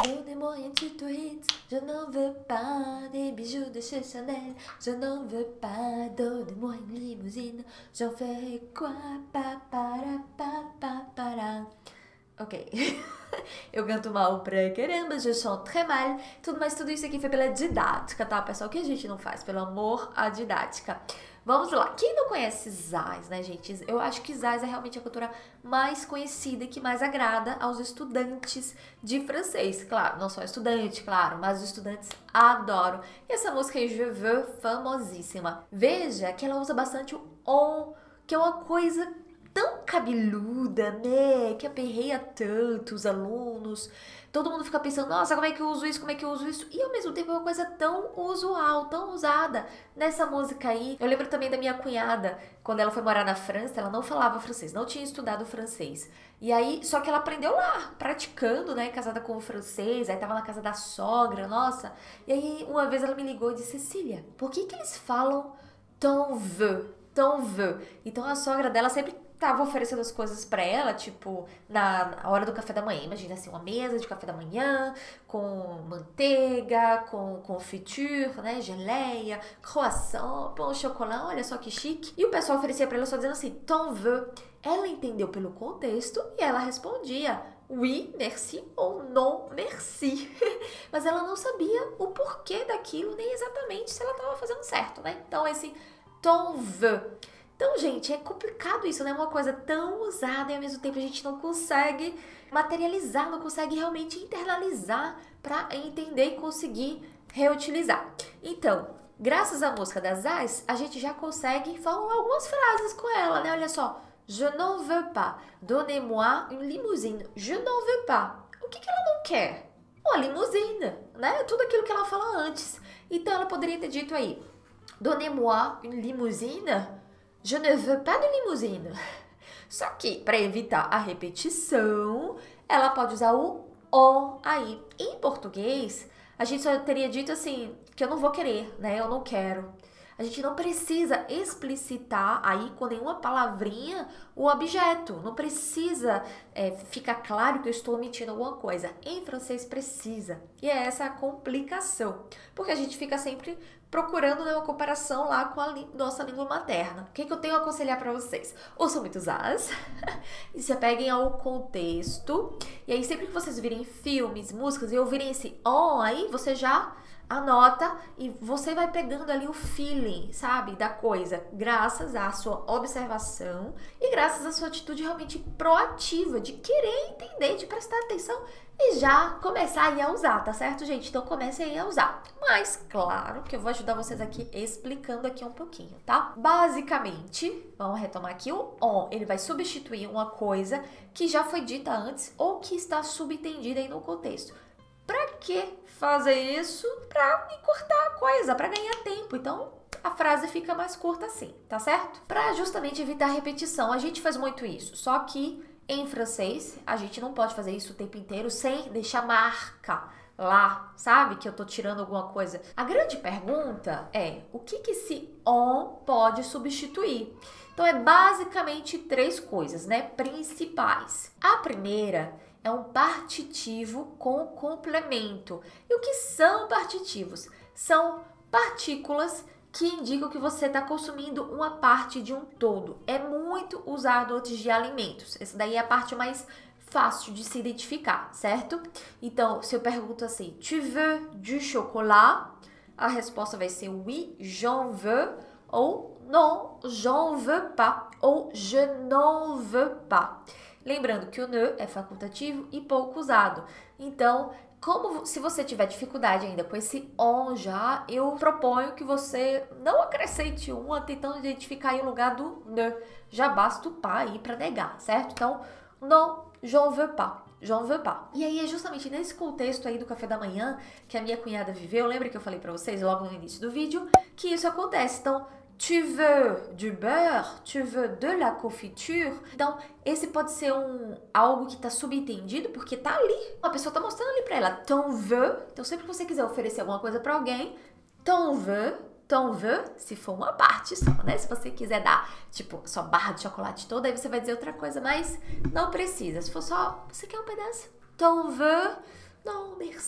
Donnez-moi un tutorite, je n'en veux pas des bijoux de chez Chanel, je n'en veux pas, donnez-moi une limousine, j'en fais quoi? Ok. Eu canto mal pra caramba, je chante très mal, tudo isso aqui foi pela didática, tá, pessoal? O que a gente não faz? Pelo amor à didática. Vamos lá. Quem não conhece Zaz, né, gente? Eu acho que Zaz é realmente a cantora mais conhecida e que mais agrada aos estudantes de francês. Claro, não só estudante, claro, mas os estudantes adoram. E essa música aí, Je veux, famosíssima. Veja que ela usa bastante o on, que é uma coisa tão cabeluda, né? Que aperreia tanto os alunos. Todo mundo fica pensando, nossa, como é que eu uso isso, como é que eu uso isso? E ao mesmo tempo é uma coisa tão usual, tão usada nessa música aí. Eu lembro também da minha cunhada, quando ela foi morar na França, ela não falava francês, não tinha estudado francês. E aí, só que ela aprendeu lá, praticando, né, casada com o francês, aí tava na casa da sogra, nossa. E aí, uma vez ela me ligou e disse, Cecília, por que eles falam ton veux, ton veux? Então a sogra dela sempre tava oferecendo as coisas pra ela, tipo, na hora do café da manhã. Imagina assim, uma mesa de café da manhã, com manteiga, com confiture, né, geleia, croissant, pão, chocolate, olha só que chique. E o pessoal oferecia pra ela só dizendo assim, ton veux. Ela entendeu pelo contexto e ela respondia oui, merci ou non, merci. Mas ela não sabia o porquê daquilo, nem exatamente se ela tava fazendo certo, né? Então esse ton veux. Então, gente, é complicado isso, né? Uma coisa tão usada e ao mesmo tempo a gente não consegue materializar, não consegue realmente internalizar para entender e conseguir reutilizar. Então, graças à música da Zaz, a gente já consegue falar algumas frases com ela, né? Olha só, je n'en veux pas, donnez-moi une limousine, je n'en veux pas. O que ela não quer? Uma limusine, né? Tudo aquilo que ela fala antes. Então, ela poderia ter dito aí, donnez-moi une limousine, je ne veux pas de limousine. Só que, para evitar a repetição, ela pode usar o on aí. Em português, a gente só teria dito assim, que eu não vou querer, né? Eu não quero. A gente não precisa explicitar aí com nenhuma palavrinha o objeto. Não precisa ficar claro que eu estou omitindo alguma coisa. Em francês precisa. E é essa a complicação. Porque a gente fica sempre procurando, né, uma comparação lá com a nossa língua materna. O que eu tenho a aconselhar para vocês? Ouçam muito Zaz e se apeguem ao contexto. E aí sempre que vocês virem filmes, músicas e ouvirem esse on aí, você já anota e você vai pegando ali o feeling, sabe, da coisa, graças à sua observação e graças à sua atitude realmente proativa, de querer entender, de prestar atenção e já começar aí a usar, tá certo, gente? Então comecem aí a usar. Mas, claro, que eu vou ajudar vocês aqui explicando aqui um pouquinho, tá? Basicamente, vamos retomar aqui, o on, ele vai substituir uma coisa que já foi dita antes ou que está subentendida aí no contexto. Pra que fazer isso? Pra encurtar a coisa, pra ganhar tempo. Então, a frase fica mais curta assim, tá certo? Pra justamente evitar repetição, a gente faz muito isso. Só que em francês, a gente não pode fazer isso o tempo inteiro sem deixar marca lá, sabe? Que eu tô tirando alguma coisa. A grande pergunta é, o que esse on pode substituir? Então, é basicamente 3 coisas, né? Principais. A primeira é um partitivo com complemento. E o que são partitivos? São partículas que indicam que você está consumindo uma parte de um todo. É muito usado antes de alimentos. Essa daí é a parte mais fácil de se identificar, certo? Então, se eu pergunto assim, tu veux du chocolat? A resposta vai ser oui, j'en veux, ou non, j'en veux pas, ou je n'en veux pas. Lembrando que o ne é facultativo e pouco usado. Então, se você tiver dificuldade ainda com esse on já, eu proponho que você não acrescente uma tentando identificar aí o lugar do ne. Já basta o pas aí para negar, certo? Então, non, j'en veux pas. J'en veux pas. E aí é justamente nesse contexto aí do café da manhã que a minha cunhada viveu. Lembra que eu falei para vocês logo no início do vídeo que isso acontece. Então, tu veux du beurre, tu veux de la confiture. Então, esse pode ser algo que está subentendido, porque tá ali. A pessoa tá mostrando ali para ela, ton veux. Então, sempre que você quiser oferecer alguma coisa para alguém, ton veux, se for uma parte só, né? Se você quiser dar, tipo, sua barra de chocolate toda, aí você vai dizer outra coisa, mas não precisa. Se for só, você quer um pedaço? Ton veux? Non, merci.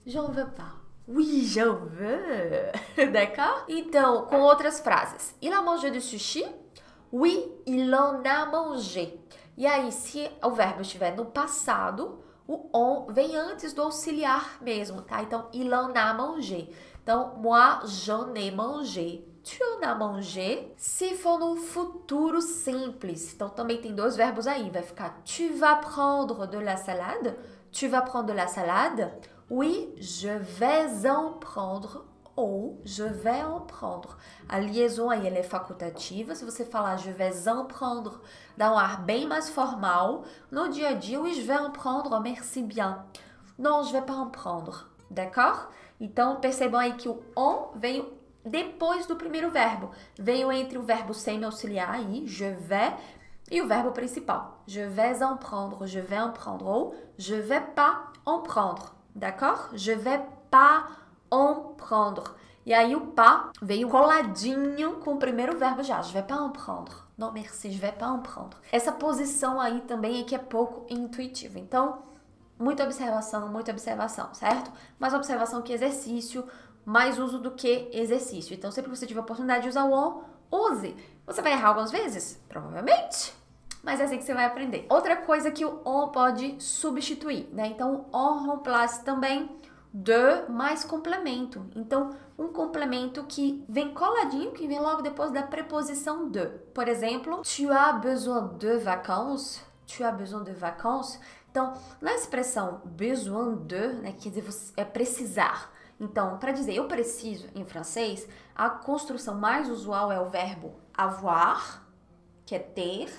J'en veux pas. Oui, j'en veux. D'accord? Então, com outras frases. Il a mangé du sushi? Oui, il en a mangé. E aí, se o verbo estiver no passado, o on vem antes do auxiliar mesmo, tá? Então, il en a mangé. Então, moi, j'en ai mangé. Tu en as mangé? Se for no futuro simples, então também tem dois verbos aí. Vai ficar tu vas prendre de la salade? Tu vas prendre de la salade? Oui, je vais en prendre. Ou je vais en prendre. A liaison aí ela é facultativa. Se você falar je vais en prendre, dá um ar bem mais formal. No dia a dia, oui, je vais en prendre, merci bien. Non, je vais pas en prendre. D'accord? Então, percebam aí que o on veio depois do primeiro verbo. Veio entre o verbo semi-auxiliar aí, je vais, e o verbo principal. Je vais en prendre, je vais en prendre. Ou je vais pas en prendre. D'accord? Je vais pas en prendre. E aí o pas veio coladinho com o primeiro verbo já. Je vais pas en prendre. Non, merci, je vais pas en prendre. Essa posição aí também é que é pouco intuitiva. Então, muita observação, certo? Mais observação que exercício, mais uso do que exercício. Então, sempre que você tiver a oportunidade de usar o on, use. Você vai errar algumas vezes? Provavelmente. Mas é assim que você vai aprender. Outra coisa que o on pode substituir, né? Então, o on remplace também de mais complemento. Então, um complemento que vem coladinho, que vem logo depois da preposição de. Por exemplo, tu as besoin de vacances? Tu as besoin de vacances? Então, na expressão besoin de, né, quer dizer, é precisar. Então, para dizer eu preciso em francês, a construção mais usual é o verbo avoir, que é ter,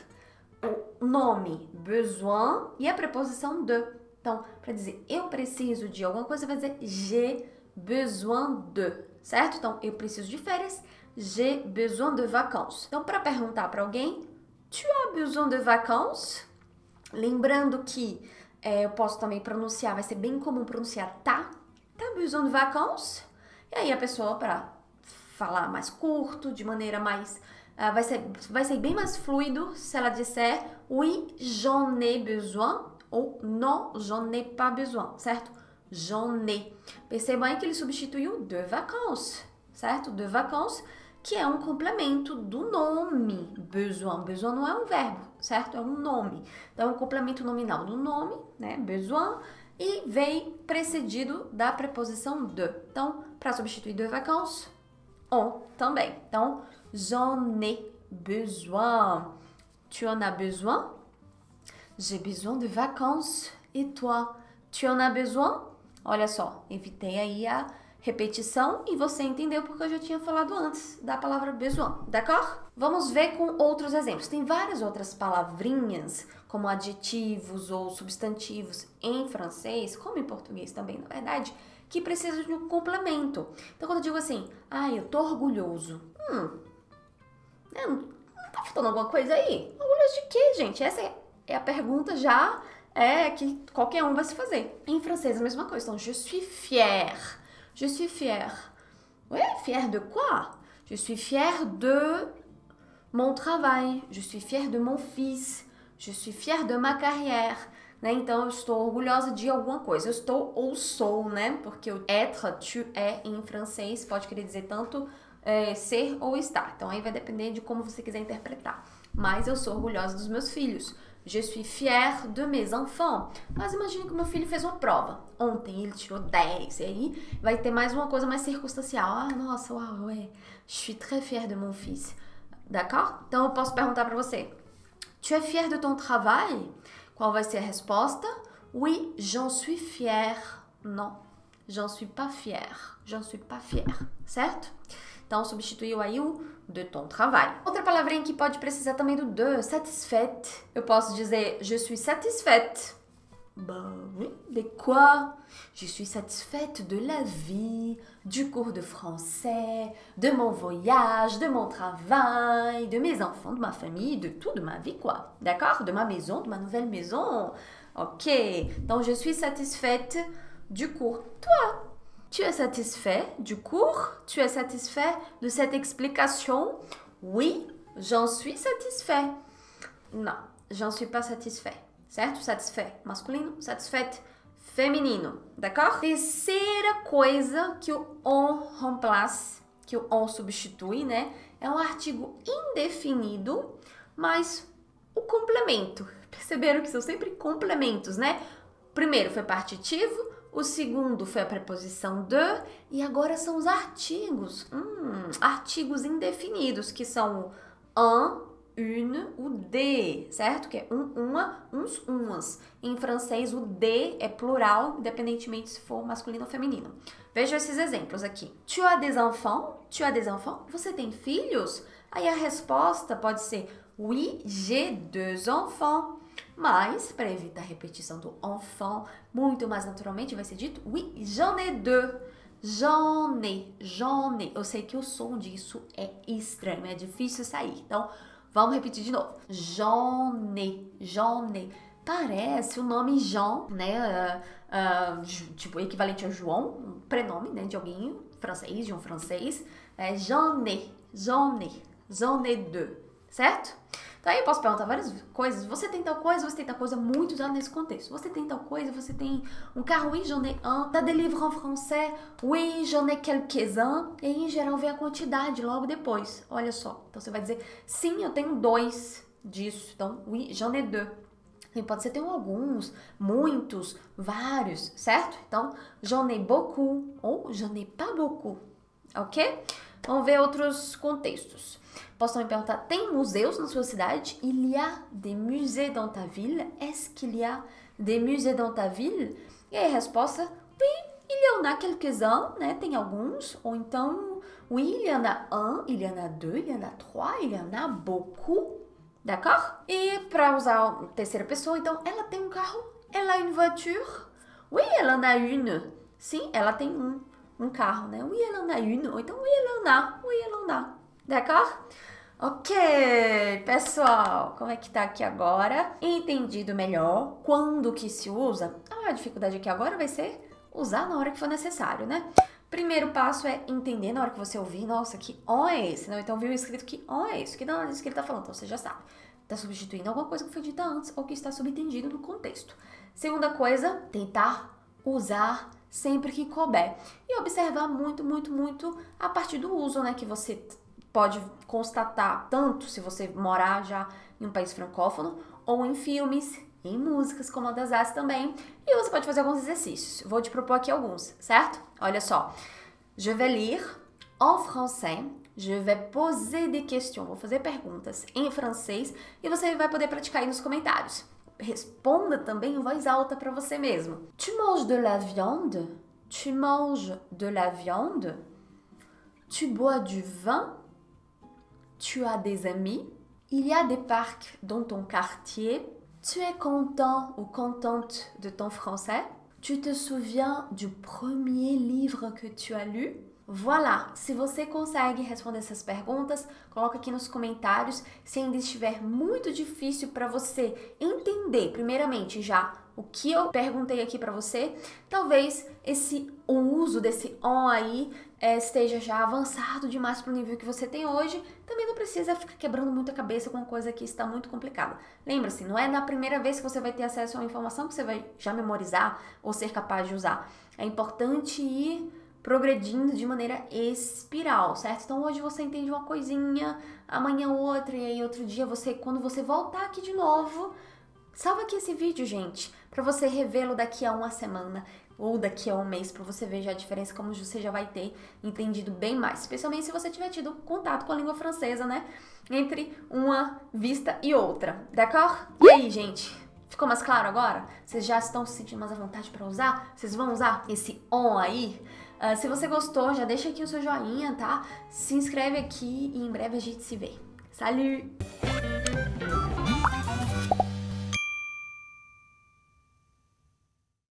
o nome besoin e a preposição de. Então, para dizer eu preciso de alguma coisa, vai dizer j'ai besoin de, certo? Então, eu preciso de férias, j'ai besoin de vacances. Então, para perguntar para alguém, tu as besoin de vacances? Lembrando que eu posso também pronunciar, vai ser bem comum pronunciar tá besoin de vacances? E aí a pessoa, para falar mais curto, de maneira mais... vai ser bem mais fluido se ela disser oui, j'en ai besoin ou non, j'en ai pas besoin, certo? J'en ai. Percebam aí que ele substituiu de vacances, certo? De vacances, que é um complemento do nome besoin. Besoin não é um verbo, certo? É um nome. Então, é um complemento nominal do nome, né? Besoin, e vem precedido da preposição de. Então, para substituir de vacances, on também. Então, j'en ai besoin. Tu en as besoin? J'ai besoin de vacances. Et toi? Tu en as besoin? Olha só, evitei aí a repetição e você entendeu porque eu já tinha falado antes da palavra besoin, d'accord? Vamos ver com outros exemplos. Tem várias outras palavrinhas, como adjetivos ou substantivos em francês, como em português também, na verdade, que precisam de um complemento. Então, quando eu digo assim, eu tô orgulhoso. Não tá faltando alguma coisa aí? Orgulhoso de quê, gente? Essa é a pergunta já que qualquer um vai se fazer. Em francês, a mesma coisa. Então, je suis fière. Je suis fière. Oui, fière de quoi? Je suis fière de mon travail. Je suis fière de mon fils. Je suis fière de ma carrière. Né? Então, eu estou orgulhosa de alguma coisa. Eu estou ou sou, né? Porque o être, tu es, em francês, pode querer dizer tanto ser ou estar. Então, aí vai depender de como você quiser interpretar. Mas eu sou orgulhosa dos meus filhos. Je suis fière de mes enfants. Mas imagine que meu filho fez uma prova. Ontem ele tirou 10. E aí vai ter mais uma coisa mais circunstancial. Nossa, uau, ouais. Je suis très fière de mon fils. D'accord? Então eu posso perguntar para você. Tu es fière de ton travail? Qual vai ser a resposta? Oui, j'en suis fière. Non, j'en suis pas fière. J'en suis pas fière. Certo? Então, substituiu aí o de ton travail. Outra palavrinha que pode precisar também do de, satisfaite. Eu posso dizer, je suis satisfaite. Bah oui, de quoi? Je suis satisfaite de la vie, du cours de français, de mon voyage, de mon travail, de mes enfants, de ma famille, de tout, de ma vie, quoi. D'accord? De ma maison, de ma nouvelle maison. Ok. Donc, je suis satisfaite du cours. Toi? Tu es satisfait du cours? Tu es satisfait de cette explication? Oui, j'en suis satisfait. Non, j'en suis pas satisfait. Certo? Satisfait masculino, satisfaite feminino, d'accord? Terceira coisa que o on remplace, que o on substitui, né? É um artigo indefinido, mas o complemento. Perceberam que são sempre complementos, né? O primeiro foi partitivo, o segundo foi a preposição de, e agora são os artigos. Artigos indefinidos, que são o un, une, o de, certo? Que é uma, uns, umas. Em francês, o de é plural, independentemente se for masculino ou feminino. Veja esses exemplos aqui. Tu as des enfants? Tu as des enfants? Você tem filhos? Aí a resposta pode ser oui, j'ai deux enfants. Mas, para evitar a repetição do enfant, muito mais naturalmente vai ser dito oui, j'en ai deux. J'en ai. Eu sei que o som disso é estranho, é difícil sair. Então, vamos repetir de novo. J'en ai. Parece o nome Jean, né? Tipo, equivalente a João, um prenome, né? De alguém francês, de um francês. J'en ai deux, certo? Então aí eu posso perguntar várias coisas. Você tem tal coisa, muito usado nesse contexto. Você tem tal coisa, você tem um carro, oui, j'en ai un. T'as des livres en français? Oui, j'en ai quelques-uns. E aí, em geral, vem a quantidade logo depois. Olha só. Então você vai dizer, sim, eu tenho 2 disso. Então, oui, j'en ai deux. E pode ser ter alguns, muitos, vários, certo? Então, j'en ai beaucoup ou j'en ai pas beaucoup. Ok? Vamos ver outros contextos. Posso também perguntar, tem museus na sua cidade? Il y a des musées dans ta ville? Est-ce qu'il y a des musées dans ta ville? E aí a resposta, oui, il y en a quelques-uns, né? Tem alguns. Ou então, oui, il y en a un, il y en a deux, il y en a trois, il y en a beaucoup. D'accord? E para usar a terceira pessoa, então, ela tem um carro? Elle a une voiture? Oui, elle en a une. Sim, ela tem um carro, né? Oui, elle en a une. Ou então, oui, elle en a. Oui, elle en a. D'accord? Ok, pessoal, como é que tá aqui agora? Entendido melhor quando que se usa? A dificuldade aqui agora vai ser usar na hora que for necessário, né? Primeiro passo é entender na hora que você ouvir, nossa, que on é esse? Não? Então viu escrito que on é isso, que não é isso que ele tá falando, então você já sabe. Tá substituindo alguma coisa que foi dita antes ou que está subentendido no contexto. Segunda coisa, tentar usar sempre que couber. E observar muito, muito, muito a partir do uso, né, que você pode constatar tanto se você morar já em um país francófono ou em filmes, em músicas, como a das As também. E você pode fazer alguns exercícios. Vou te propor aqui alguns, certo? Olha só. Je vais lire en français. Je vais poser des questions. Vou fazer perguntas em francês e você vai poder praticar aí nos comentários. Responda também em voz alta para você mesmo. Tu manges de la viande? Tu manges de la viande? Tu bois du vin? Tu as des amis? Il y a des parcs dans ton quartier? Tu es content ou contente de ton français? Tu te souviens du premier livre que tu as lu? Voilà, se você consegue responder essas perguntas, coloca aqui nos comentários. Se ainda estiver muito difícil para você entender, primeiramente já o que eu perguntei aqui para você, talvez o uso desse on aí esteja já avançado demais para o nível que você tem hoje. Também não precisa ficar quebrando muito a cabeça com uma coisa que está muito complicada. Lembra-se, não é na primeira vez que você vai ter acesso a uma informação que você vai já memorizar ou ser capaz de usar. É importante ir progredindo de maneira espiral, certo? Então hoje você entende uma coisinha, amanhã outra, e aí outro dia quando você voltar aqui de novo, salva aqui esse vídeo, gente, para você revê-lo daqui a uma semana ou daqui a um mês, para você ver já a diferença, como você já vai ter entendido bem mais, especialmente se você tiver tido contato com a língua francesa, né? Entre uma vista e outra, d'accord? E aí, gente? Ficou mais claro agora? Vocês já estão se sentindo mais à vontade para usar? Vocês vão usar esse on aí? Se você gostou, já deixa aqui o seu joinha, tá? Se inscreve aqui e em breve a gente se vê. Salut!